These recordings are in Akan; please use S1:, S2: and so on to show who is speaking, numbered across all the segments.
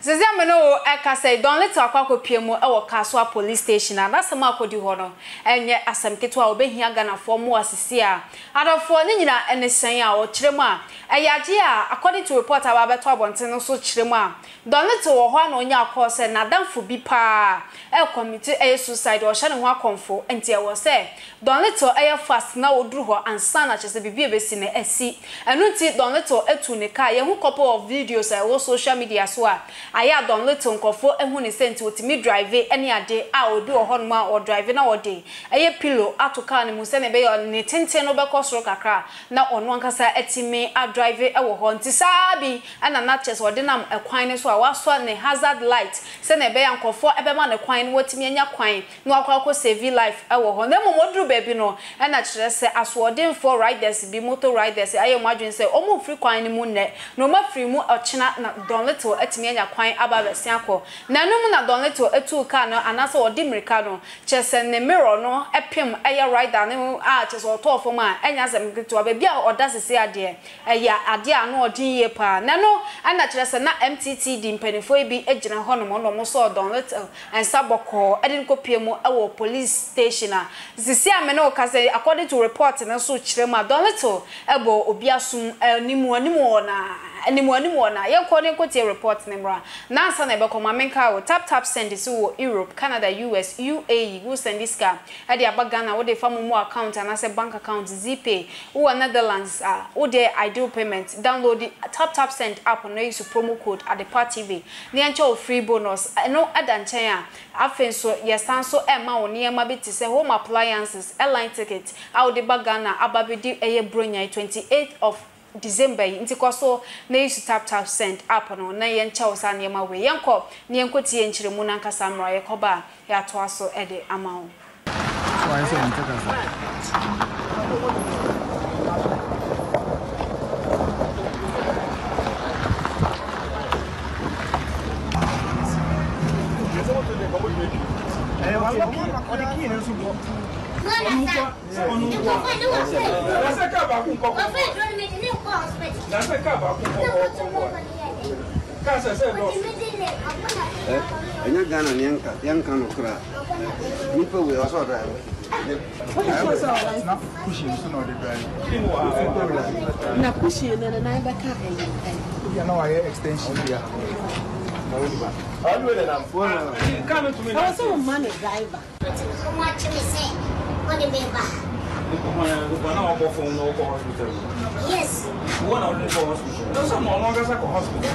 S1: Zezia me no eka say don let akwa piemu e wo Kasoa Police Station na asem akodi ho no enye asem keto a obehia ganafo mo asisi a adofo ne nyina enesen a o kiremu a eyaje a according to report aba beto abonten no so kiremu a don let wo ho na onya akọ say na danfo bi pa e committee e suicide o hye ne ho akonfo enti e wo say don let e fast na oduru ho ansa na chese bibi ebesi na esi enu nti don let etu ne ka ye hu couple of videos e wo social media so a aya don little nkofo ehu ne senti otimi drive ene ade a odu ohon ma o drive na ode eye pillow atoka ne mu se ne be yo ne tenten no be kosoro kakra na ono ankasa etimi a drive e wo ho nti sabi ana na chese ode nam ekwan ne so a waso ne hazard light se ne be ya nkofo ebe ma ne kwan ne wotimi anya kwan no akwa save life e wo ho na momoduru baby no na kire se aswodin for riders bi motor riders aye mo adwen se omo free kwan ne mu ne no ma free mu ochina na don little etimi anya kwan aba besiako na num na don leto etu ka no anase odi mirika no chese ne mirror no epem eye rider ne a chese otofo ma enya sem gitu abia oda sese ade eya ade a no odi ye pa na no ana chese na MTT di mpanifo bi egina hono no so don leto ensa boko edin kopiemu ewo police station a sisi ame no ka say according to report na so kirema don leto ebo obiasum animu na ye ko ne ko tie report ne mra na ansa na be ko mamenka wo tap send this wo Europe Canada US UAE go send this ka e de abaga na wo de famu mo account and as bank account Zpay wo Netherlands wo de ideal payment download the tap send app no use promo code at the part TV ne enche free bonus no adanchen a afen so yesan so e ma wo ne ma beti se home appliances airline ticket wo de baga na ababedi eye bronya 28th of December inti kwaso na use tap send app no na ye ncha wo sa ne ma we yenko ne yenko tie nchiremu na nkasa mra ye koba ya to aso e de amawo wa se ntaka sa
S2: Enya Ghana yanka no kra. Nipa we also drive. Na pushing so no dey drive.
S3: Na pushing na na ba ka
S2: Ya no aye extension dia.
S3: I also man a driver.
S4: Yes.
S5: One of the hospital. No, some no longer go hospital.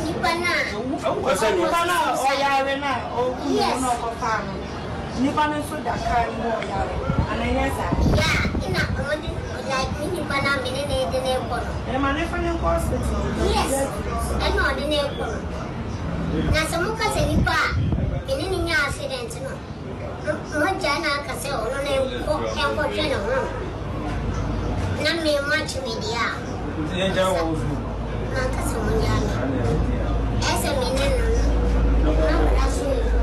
S4: Yes.
S3: Nipana so da kai mo ya ana yesa
S4: Yeah, ina only like mini bana mini ne de ne ko.
S3: e ma ne fa ne hospital.
S4: Yes. I know de ne ko. Na samu ka se nipa ini ni nya accident no. Mo jana ka se ono ne ko en ko twe no. Na me match media.
S5: Ye ja wo zu.
S4: Na ka se mo nya. Ese mini no. Na ka se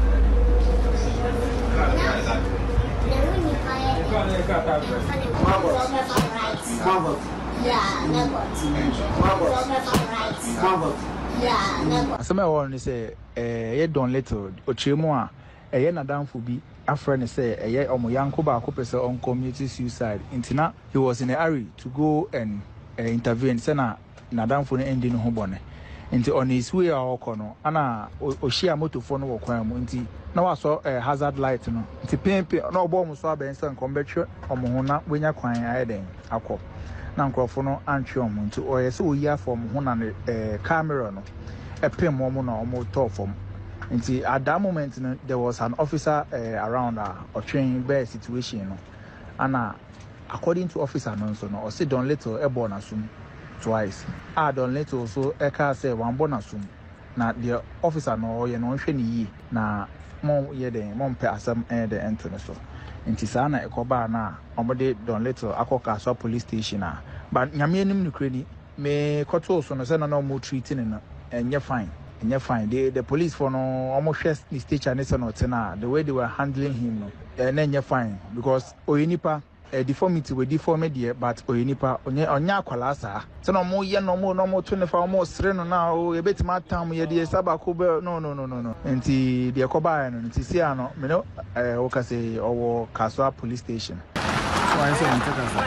S2: Asema won say ye don little ochiremu a eye nadanfo bi afre ne say eye omoyanko ba ko pese on community suicide intina he was in a hurry to go and intervene say na nadanfo ne endi no ho bone nti on his way akono ana ohia motofo no wokwan mu nti na waso hazard light no nti pempe na obo mu so abense nkombetwe omo ho na wenya kwan ayeden akọ na nkrofo no antwe omo nti oyese oyi afọ mo ho na camera no epem omo na omo tofom nti at that moment no, there was an officer around or train bear situation no ana according to officer no so no o say don little ebo na sum twice don little also eka say one bonusum na the officer no ye no hwe ni yi na mo ye den mo mpe asam de ento no so nti sa na ekoba na omode don little akoka Kasoa Police Station but nyame anim no krani me koto so no say na mo treating no enye fine the police for no almost hwe ni station ne so no tena the way they were handling him no enye fine because oyinipa deformity we deform there but oyinipa onya akwala saa se no mo ye no mo to ne fa mo sere no na o e betima tam ye de saba ko be no enti de koba no enti si ano me no wo ka say owo Kasoa Police Station so I say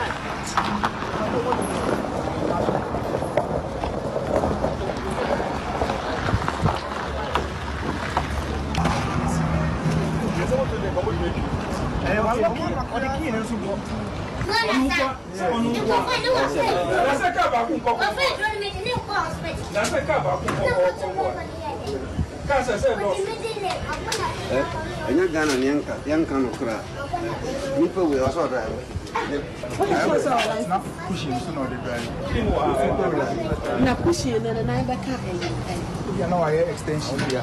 S2: extension here.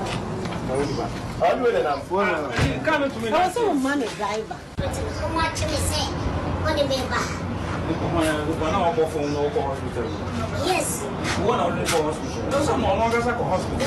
S3: Money driver.
S4: Yes.
S5: One of the hospital. Those are no longer like a hospital.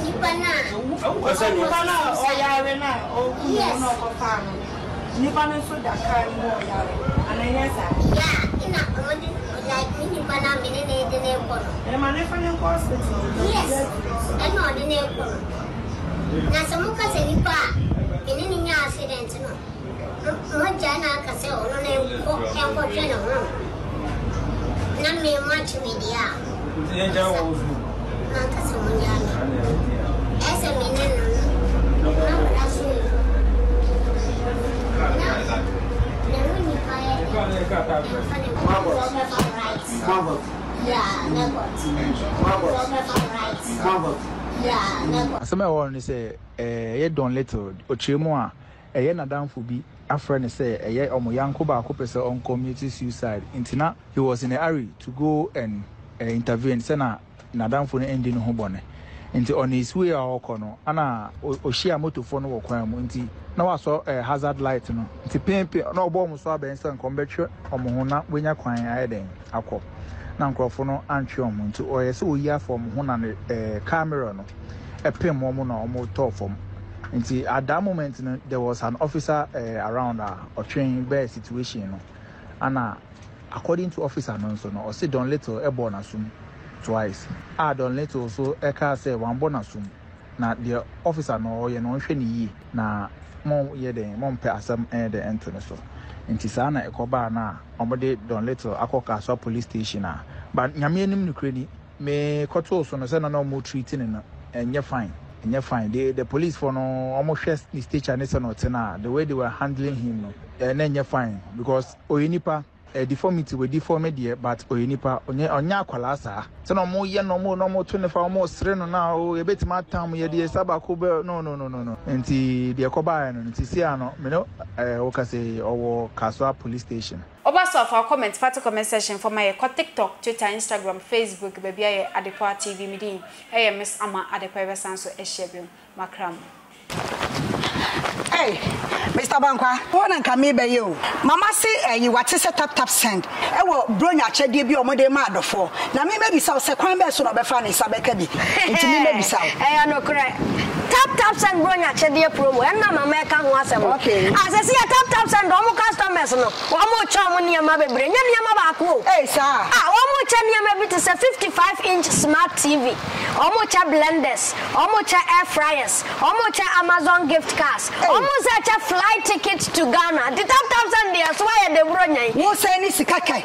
S2: Asema won say ye don little ochiremu a eye nadamfo bi afre ne say eye omoyanko ba ko pese on community suicide intina he was in a hurry to go and intervene say na nadamfo no endi no ho bone nti on his way akono ana ohia motofo no wokwan mu nti na waso hazard light no nti pempe na obo mu so abensa nkombetwe omo na wenya kwan ayeden akọ na nkrofo no antwe omo nti oyese oyi afọ omo ho na camera no epem omo na omo tofom nti at that moment there was an officer around or train bear situation no ana according to officer no so no o say don little ebo na sum twice don little so eka say one bonasum na the officer no ye no hwe ni yi na mo ye den mo mpe asam de ento no so nti saa na ekoba na omode don little akoka Kasoa Police Station but nyame anim no kreni me koto so no say na mo treating no enye fine the police for no almost the station is not the way they were handling him no enye fine because oyinipa deformity we deform there but oyinipa onya akwala saa se no mo ye no mo to ne fa mo sere no na o e betima tam ye de saba ko be no enti de koba no enti si ano me no wo ka say owo Kasoa Police Station.
S1: Obaso for comment party comment section for my TikTok, Twitter, Instagram, Facebook, baby Adepoa TV meeting. Miss Ama Adepoa Sanso Eshebim Makram.
S3: Hey, Mr. Bankwa, what and come be you? Mama say you what is a tap send. I will bring a check be or more mad for. Now me maybe so second best on the funny Sabekabi. It's me maybe so.
S6: I no correct. Tap send bring a check promo and Mama can once okay. As I see a tap send no customers no. One more charm near my bring your mama.
S3: Hey, sir.
S6: One more check near maybe to say 55-inch smart TV. Almost blenders, almost air fryers, almost Amazon gift cards, almost a flight ticket to Ghana. The tap and the why the Bronya.
S3: Who say any sikaka?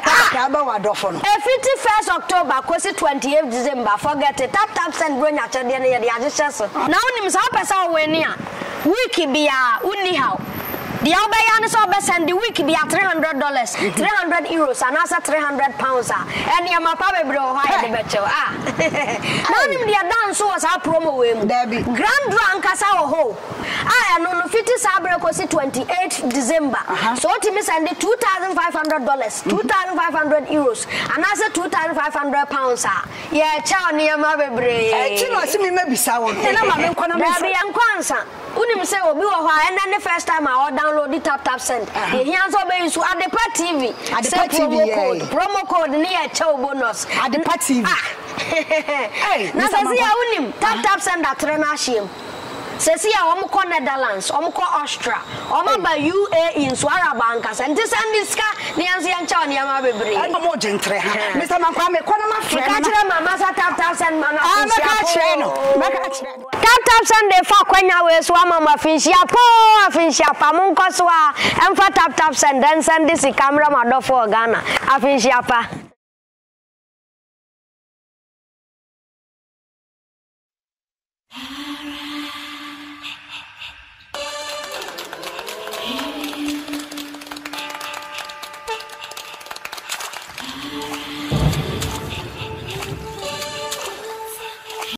S6: 51st October, cause 28th December. Forget it. Tap and Bronya the now names up as our way near. Wiki be anyhow. The Albayan so best and the week be at $300, 300 euros, and also 300 pounds. And your papa bro, high the better. Now, the dance was our promo with Debbie. Grand drunk as our hoe. I know 50 Sabre was 28th December. So, Timmy send it $2,500, 2,500 euros, and also 2,500 pounds. Yeah, chow near my baby.
S3: I see me maybe sound. And I'm a
S6: Kwanza. Unim say obi wo hwa and then the first time I download the tap send. He also be so Adepa TV.
S3: Adepa TV
S6: promo code near chow bonus.
S3: Adepa TV.
S6: Hey, na say unim tap send that trena shim. Sesi ya omo ko Netherlands, omo ko Austria, omo ba UAE in Swara banka. Senti sandiska ni ansi yancha ni ama bebre.
S3: Omo jentre ha. Mr. Mankwa me kono ma frɛ
S6: Ka kire mama sa tap send mama.
S3: Maka kire no. Maka kire.
S6: Tap send de fa kwanya we so mama finshia pa mun ko so a emfa tap send then send this camera ma do for Ghana. Afinshia pa.